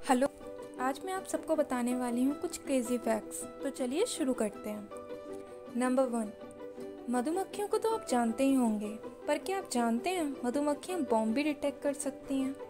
Hello. आज मैं आप सबको बताने वाली हूँ कुछ क्रेजी फैक्ट्स। तो चलिए शुरू करते हैं। नंबर 1, मधुमक्खियों को तो आप जानते ही होंगे, पर क्या आप जानते हैं मधुमक्खियाँ बॉम्ब भी डिटेक्ट कर सकती हैं।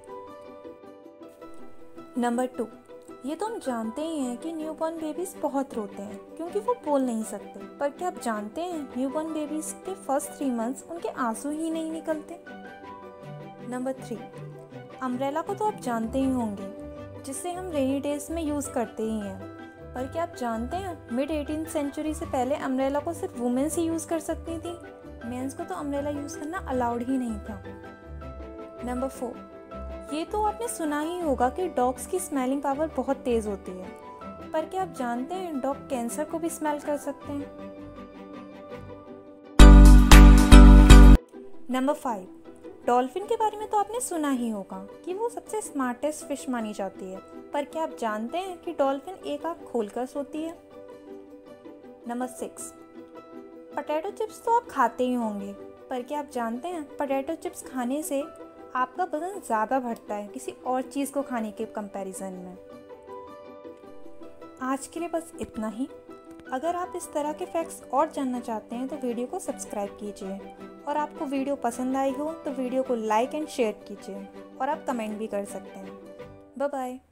नंबर 2, ये तो हम जानते ही हैं कि न्यूबॉर्न बेबीज बहुत रोते हैं क्योंकि वो बोल नहीं सकते, पर क्या आप जानते हैं न्यूबॉर्न बेबीज के फर्स्ट 3 मंथ्स उनके आंसू ही नहीं निकलते। नंबर 3, अम्ब्रेला को तो आप जानते ही होंगे, जिसे हम रेनी डेज में यूज़ करते ही हैं, पर क्या आप जानते हैं मिड 18th सेंचुरी से पहले अम्ब्रेला को सिर्फ वुमेन्स ही यूज़ कर सकती थी। मेंस को तो अम्ब्रेला यूज़ करना अलाउड ही नहीं था। नंबर 4, ये तो आपने सुना ही होगा कि डॉग्स की स्मेलिंग पावर बहुत तेज़ होती है, पर क्या आप जानते हैं डॉग कैंसर को भी स्मेल कर सकते हैं। नंबर 5, डॉल्फिन के बारे में तो आपने सुना ही होगा कि वो सबसे स्मार्टेस्ट फिश मानी जाती है, पर क्या आप जानते हैं कि डॉल्फिन एक आँख खोलकर सोती है। नंबर 6, पोटैटो चिप्स तो आप खाते ही होंगे, पर क्या आप जानते हैं पोटैटो चिप्स खाने से आपका वजन ज़्यादा बढ़ता है किसी और चीज़ को खाने के कंपैरिजन में। आज के लिए बस इतना ही। अगर आप इस तरह के फैक्ट्स और जानना चाहते हैं तो वीडियो को सब्सक्राइब कीजिए, और आपको वीडियो पसंद आई हो तो वीडियो को लाइक एंड शेयर कीजिए, और आप कमेंट भी कर सकते हैं। Bye bye.